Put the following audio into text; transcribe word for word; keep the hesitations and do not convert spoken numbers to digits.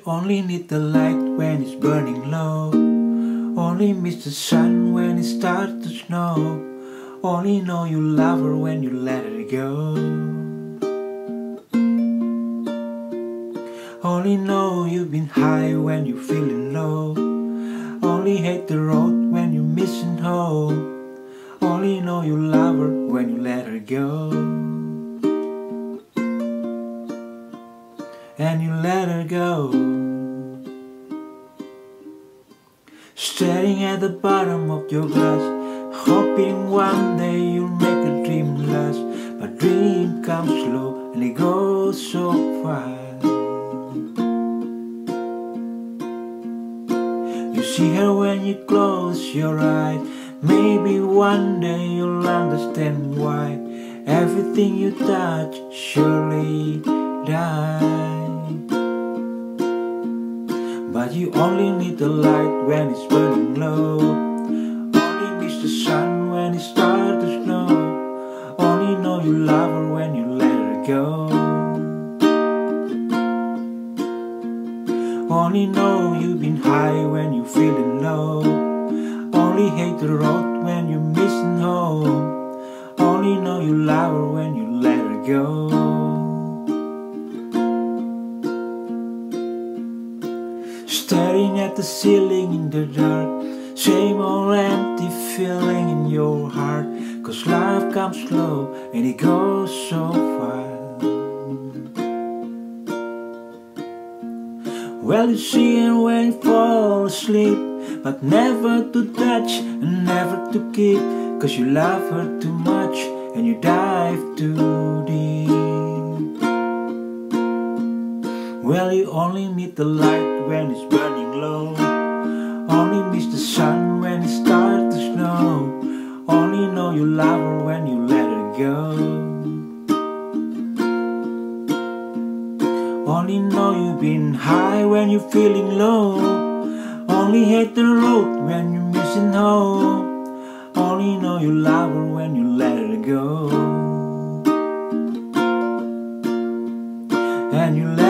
only need the light when it's burning low. Only miss the sun when it starts to snow. Only know you love her when you let her go. Only know you've been high when you're feeling low. Only hate the road when you're missing home. Only know you love her when you let her go. And you let her go. Staring at the bottom of your glass, hoping one day you'll make a dream last. But dream comes slow and it goes so fast. You see her when you close your eyes. Maybe one day you'll understand why everything you touch surely dies. But you only need the light when it's burning low. Only miss the sun when it starts to snow. Only know you love her when you let her go. Only know you've been high when you're feeling low. Only hate the road when you're missing home. Only know you love her when you let her go. Staring at the ceiling in the dark, same old empty feeling in your heart. Cause life comes slow and it goes so fast. Well, you see her when you fall asleep, but never to touch and never to keep. Cause you love her too much and you dive too deep. Well, you only need the light when it's burning low. Only miss the sun when it starts to snow. Only know you love her when you let her go. Only know you've been high when you're feeling low. Only hate the road when you're missing home. Only know you love her when you let her go. And you let